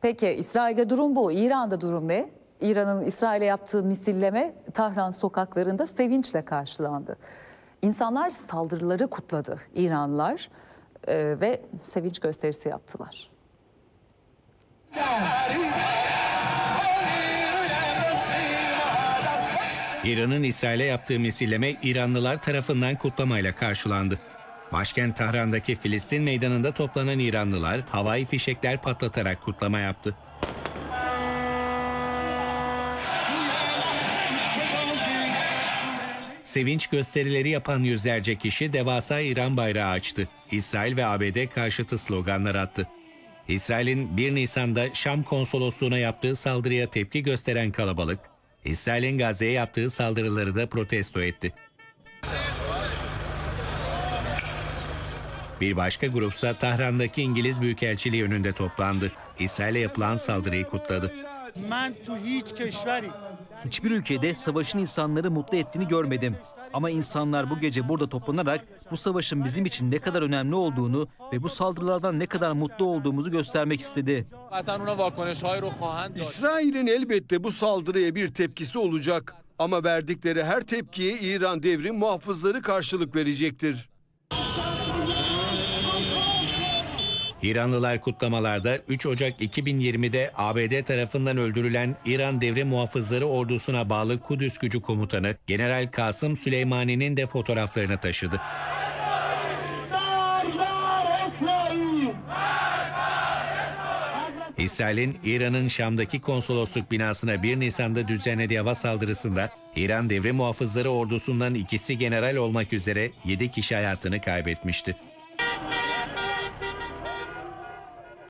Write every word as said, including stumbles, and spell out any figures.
Peki İsrail'de durum bu. İran'da durum ne? İran'ın İsrail'e yaptığı misilleme Tahran sokaklarında sevinçle karşılandı. İnsanlar saldırıları kutladı, İranlılar e, ve sevinç gösterisi yaptılar. İran'ın İsrail'e yaptığı misilleme İranlılar tarafından kutlamayla karşılandı. Başkent Tahran'daki Filistin Meydanı'nda toplanan İranlılar havai fişekler patlatarak kutlama yaptı. Sevinç gösterileri yapan yüzlerce kişi devasa İran bayrağı açtı. İsrail ve A B D karşıtı sloganlar attı. İsrail'in bir Nisan'da Şam konsolosluğuna yaptığı saldırıya tepki gösteren kalabalık, İsrail'in Gazze'ye yaptığı saldırıları da protesto etti. Bir başka grupsa Tahran'daki İngiliz Büyükelçiliği önünde toplandı. İsrail'e yapılan saldırıyı kutladı. Hiçbir ülkede savaşın insanları mutlu ettiğini görmedim. Ama insanlar bu gece burada toplanarak bu savaşın bizim için ne kadar önemli olduğunu ve bu saldırılardan ne kadar mutlu olduğumuzu göstermek istedi. İsrail'in elbette bu saldırıya bir tepkisi olacak. Ama verdikleri her tepkiye İran Devrim Muhafızları karşılık verecektir. İranlılar kutlamalarda üç Ocak iki bin yirmi'de A B D tarafından öldürülen İran Devrim Muhafızları ordusuna bağlı Kudüs Gücü Komutanı General Kasım Süleymani'nin de fotoğraflarını taşıdı. İsrail'in İran'ın Şam'daki konsolosluk binasına bir Nisan'da düzenlediği hava saldırısında İran Devrim Muhafızları ordusundan ikisi general olmak üzere yedi kişi hayatını kaybetmişti.